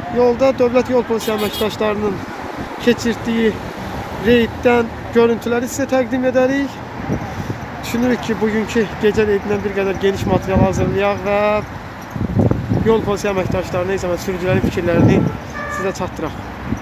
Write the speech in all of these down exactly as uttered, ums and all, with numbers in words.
yolda dövlət yol polisi əməkdaşlarının keçirdiyi reyddən görüntüləri sizə təqdim edərik. Düşünürük ki, bugünkü gecə reydindən bir qədər geniş material hazırlayaq və yol polisi əməkdaşlarına isə sürücülərin fikirlərini sizə çatdıraq.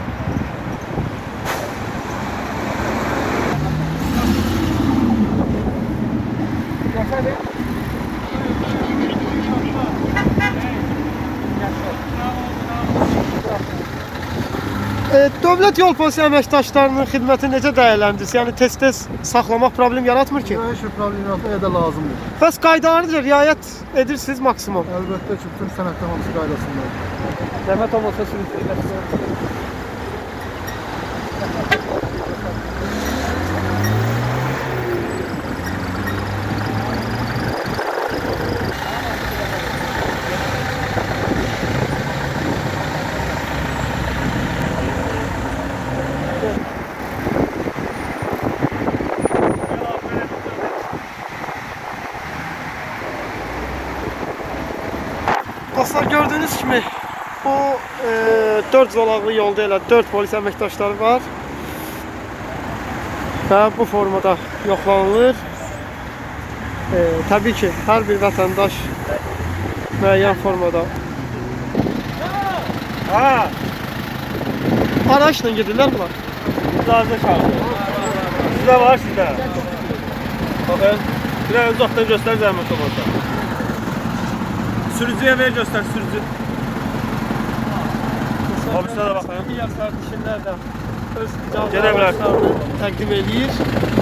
Dövlət yol polisi əməkdaşlarının xidməti necə dəyərləndirirsiniz? Yəni tez-tez saxlamaq problem yaratmır ki? Heç bir problem yaratmaya da lazımdır. Bəs qaydalarınızca riayət edirsiniz maksimum? Əlbəttə ki, bütün sənəddə hamısı qaydasındadır. Zəhmət olmasa sürücülər. Dostlar, gördüğünüz kimi bu e, dörd zolaqlı yolda elə dörd polis əməkdaşları var və bu formada yoxlanılır. E, təbii ki, hər bir vətəndaş müəyyən formada Ha! araçla gedirlər bunlar. Lazım şahsı. Sizdə var, sizdə. Bakın, biraz uzaqdan göstər zəhmət olmasa. Sürücüyə ver, göstər, sürücü. Obisdə də baxayım. Digər sərnişinlər də öz Gedə bilər. icazələrini təqdim edir.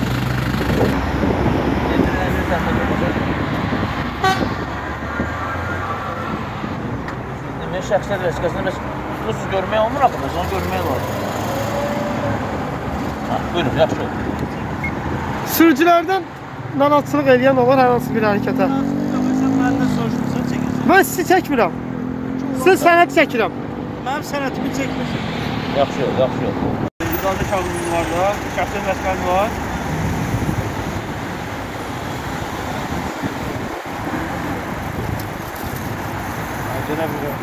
Demək, şəxslər rəskəsində biz tutusuz görməyə olmur axı, onu görməyə lazım. Ha, buyurun, yaxşı oldu. Sürücülərdən narahatçılıq eləyən olur hər hansı bir hərəkətə. Mən sizi çəkmirəm. Siz sənəd çəkirəm. Mənim sənətimi çəkmirsin. Yaxşı yol, yaxşı yol. İcazə kağızımız var da, şəxsin rəsməli var. Gənə bir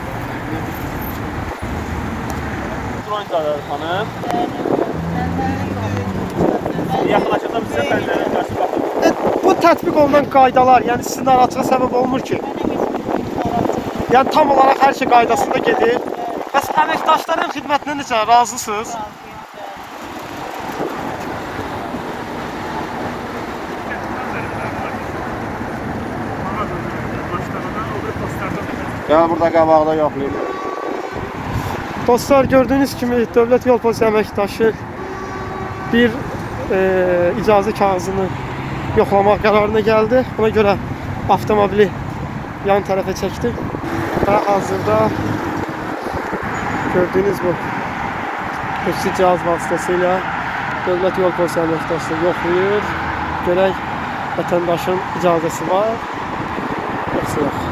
Drone icarələri xanım. Yaxınlaşacaq sizə pəncərəyə qarşı baxın. Bu tətbiq olunan qaydalar, yəni sizin narahatçılığa səbəb olmur ki? Yəni tam olaraq hər şey qaydasında gedir. Bəs əməkdaşların xidmətinə necə, razısınız? Gəl burada qabaqda yoxlayın. Dostlar, gördüyünüz kimi dövlət yol polisi əməkdaşı bir e, icazə kağızını yoxlamaq qərarına gəldi. Buna görə avtomobili yan tərəfə çəkdi və hazırda gördüyünüz bu xüsusi cihaz vasitəsilə dövlət yol polisi əməkdaşı yoxlayır. Görək, vətəndaşın icazəsi var, yoxsa yox.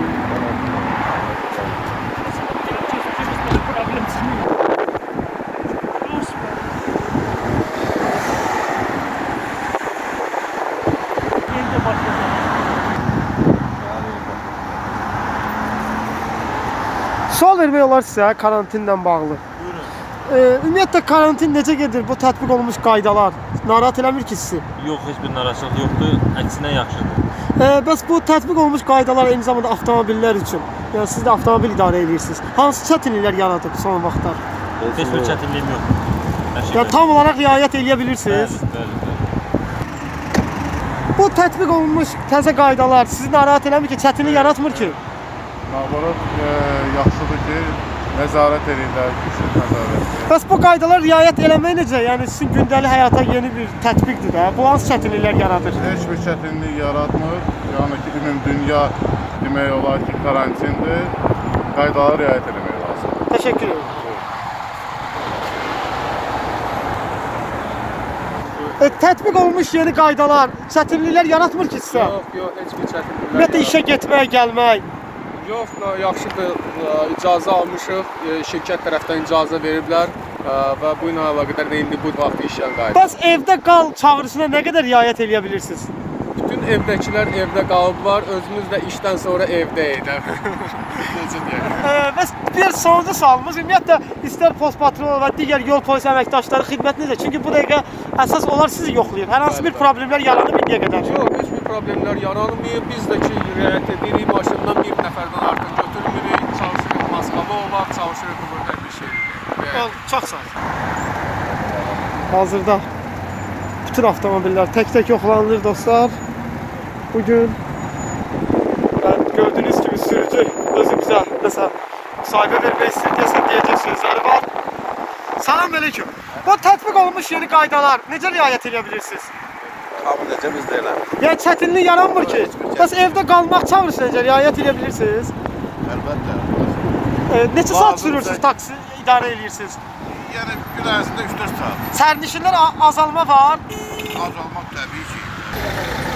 Sual vermək olar sizə karantinlə bağlı. Ee, ümumiyyətlə karantin necə gedir? Bu tətbiq olunmuş qaydalar narahat eləmir ki sizi? Yox, heç bir narahatçılıq yoxdur. Əksinə yaxşıdır. Ee, bəs bu tətbiq olunmuş qaydalar eyni zamanda avtomobillər üçün. Yəni siz də avtomobil idarə edirsiniz. Hansı çətinliklər yaradıb son vaxtlar? Heç bir çətinliyim yoxdur. Yəni tam olaraq riayət edə bilirsiniz. Bəli, bəli. Bu tətbiq olunmuş təzə qaydalar sizi narahat eləmir ki, çətinlik yaratmır ki? Nabarat e, yaxşıdır ki, nəzarət edirlər, güclü nəzarət. Bəs bu qaydalar riayət eləmək necə? Yəni sizin gündəlik həyata yeni bir tətbiqdir də. Bu hansı çətinliklər yaradır? Heç bir çətinlik yaratmır. Yəni ki, ümum dünya demək olar ki, karantindir. Qaydalara riayət etmək lazımdır. Təşəkkür ederim. E, tətbiq olmuş yeni qaydalar çətinliklər yaratmır ki sizə? Yox, yox, heç bir çətinliklər. Ümumiyyətlə işə getmək, gəlmək. Yox, yaxşıdır. İcazə almışıq. Şirkət tərəfdən icazə veriblər və bu ilə əlaqədar da indi bu vaxt işlə qayıdır. Bəs evdə qal çağırışına nə qədər riayət edə bilirsiniz? bütün evdəkilər evdə qalıblar, özümüz də işdən sonra evdəyik də. Necə deyək? Ee, Bəs bir sonuncu sualımız ümumiyyətlə istər post patrol və digər yol polisi əməkdaşları xidmətinizdə. Çünki bu dəqiqə əsas onlar sizi yoxlayır. Hər hansı bir Bəli, bəli. problemlər yaranıb indiyə qədər? Yox, heç bir problemlər yaranmayıb. Biz də ki, riayət edirik, maşından bir nəfərdən artıq götürmürük, çalışırıq maskalı olaq, çalışırıq burada bir şey. Ol, Çox sağ ol. Hazırda bütün avtomobillər tək-tək yoxlanılır dostlar. Bugün ben gördüğünüz gibi sürücü özü bizə nəsə müsahibə vermək istəyir deyəsən deyəcək sözləri var. Salam aleyküm. Bu tətbiq olunmuş yeni qaydalar necə riayət edə bilirsiniz? Abi necə biz də elə? Yəni çətinlik yaranmır ki. Bəs evdə qalmaq çağırırsınız necə riayət edə bilirsiniz? Əlbəttə. E, neçə saat Lazımdır. sürürsünüz taksi idarə edirsiniz? Yəni gün ərzində üç dörd saat Sərnişinlər a- azalma var. azalmaq təbii ki.